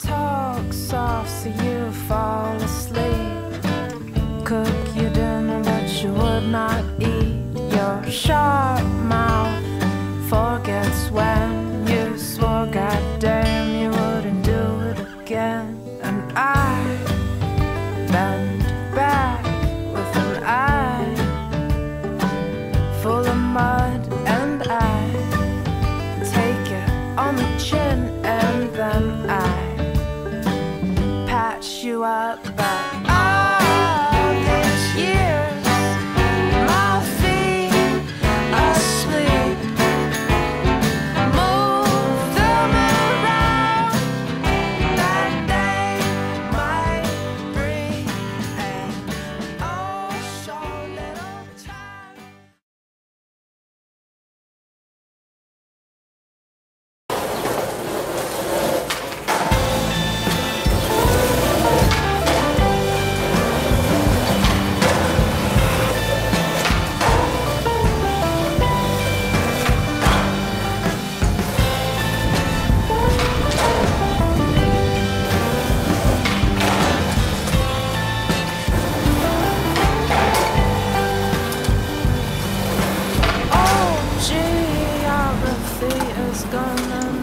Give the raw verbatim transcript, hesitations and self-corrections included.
talk soft so you fall asleep. Cook your dinner but you would not eat. Your sharp mouth forgets when you swore goddamn you wouldn't do it again. And I bend back with an eye full of mud, and I take it on the chin, and then I patch you up. But all these years my feet asleep, move them around that they might breathe. And oh, short little time. Geography is gonna